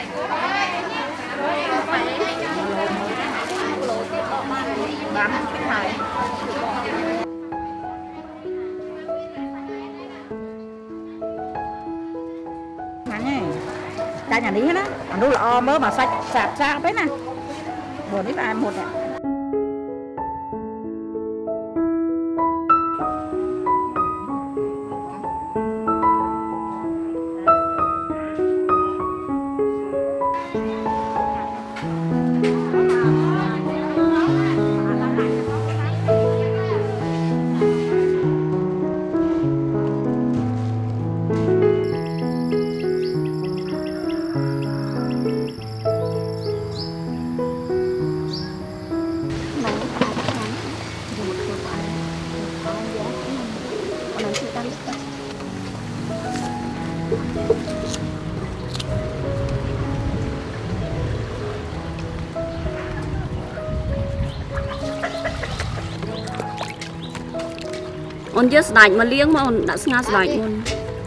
Bán cái này. Nè, cái nhà đi hết á, còn đâu là o mơ mà sạch sạch ra đấy nè, buồn ít ai một nè. On just like mà liếng mà on đã ngã like on.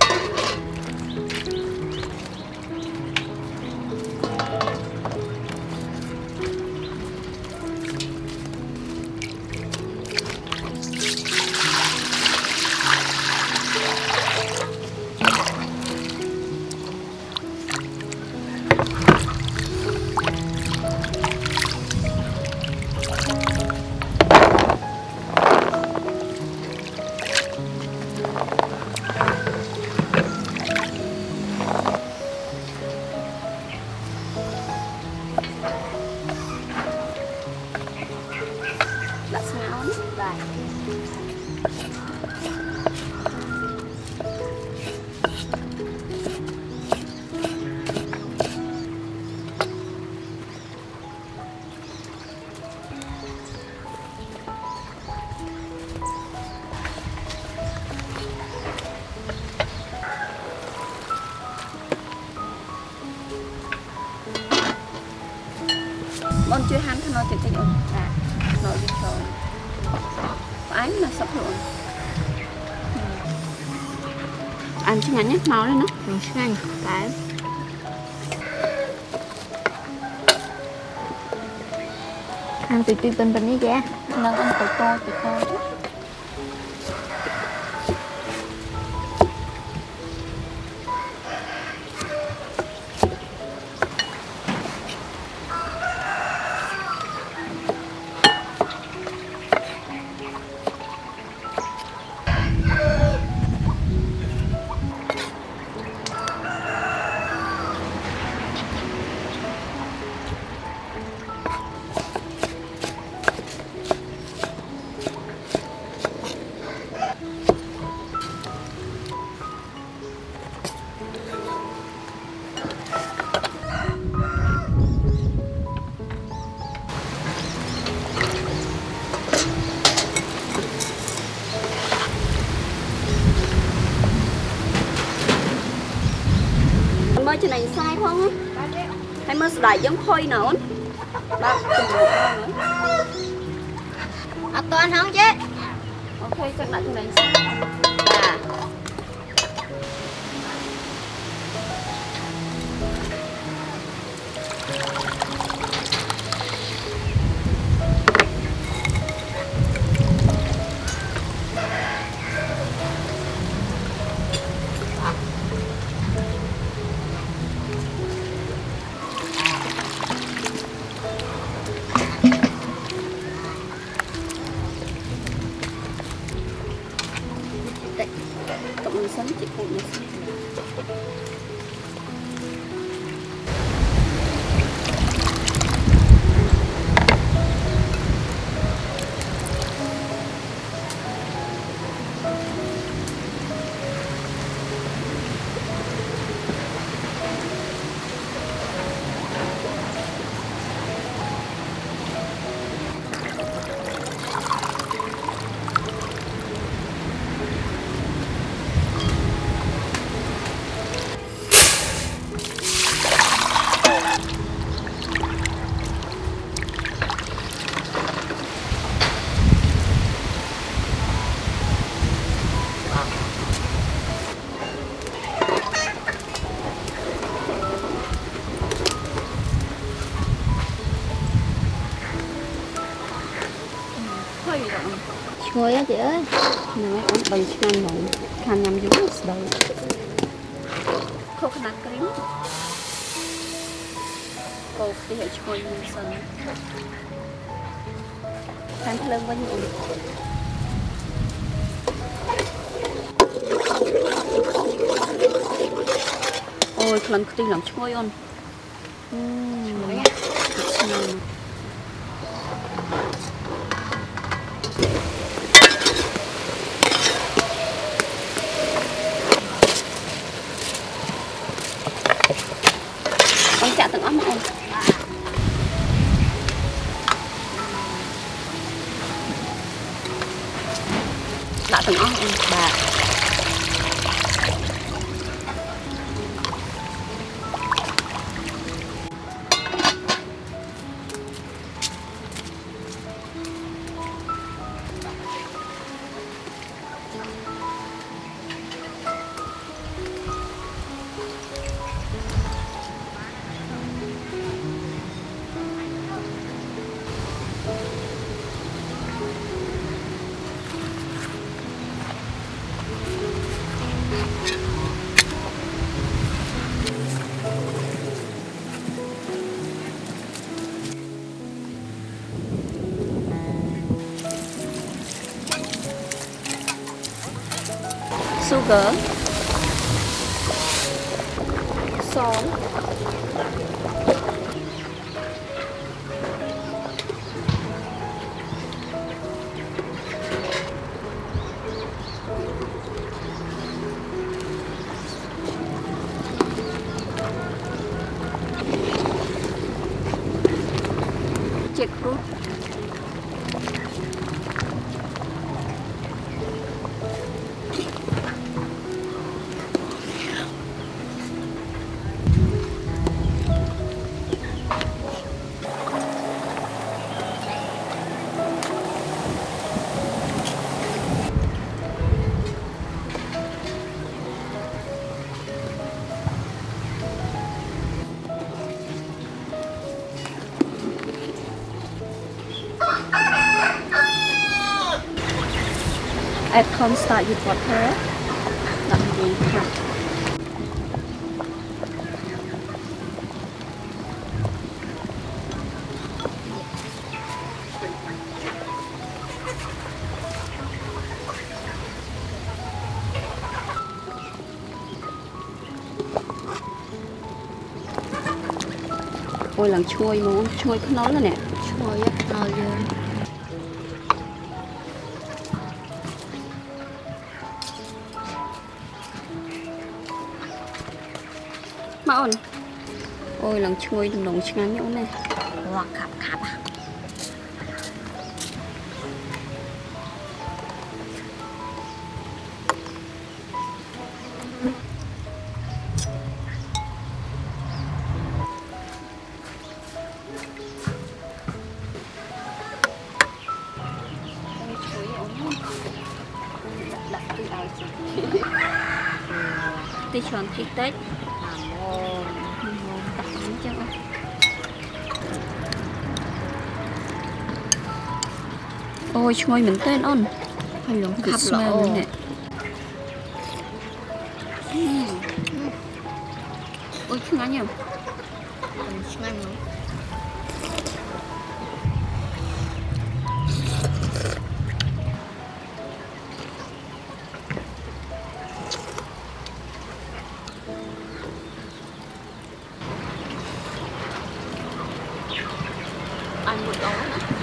Con chưa hắn nó chật chật ổn. Nó đi rồi. Ái là sắp rồi. Ăn chứ ngắn nhé, máu lên nó. Mình sẽ ăn cái. Ăn từ từ bên bên đi ra. Nó ăn từ to chứ. Mới trên này sai không á? Hay mới đại giống khôi nữa? Ba cùng một con nữa. Toàn không chứ? Ok, chắc lại trên này sai. À. Ngồi á chị ơi. Nói ổn bằng chăn mỏng khăn nhằm dưới đầu coconut cream cô thì hệ chôi mình sân khăn lưng với nhiều ôi lần tiên làm chôi on con chạ từng ống không đã từng ống em bà sugar, salt, jackfruit, add cornstarch with water. Làm gì hả? Ôi lần chui luôn, chui cái nói là nè. Ngồi á, ngồi vô. Mà ổn. Ôi lần chui đừng đồng ngắn nhũ này. Wow, khắp khắp à. Tí tròn thịt tết. Ôi chui mình tên on. Hay lắm khắp lọ nè. Ôi ngán nhỉ. Ngon lắm. Ăn một đó nữa.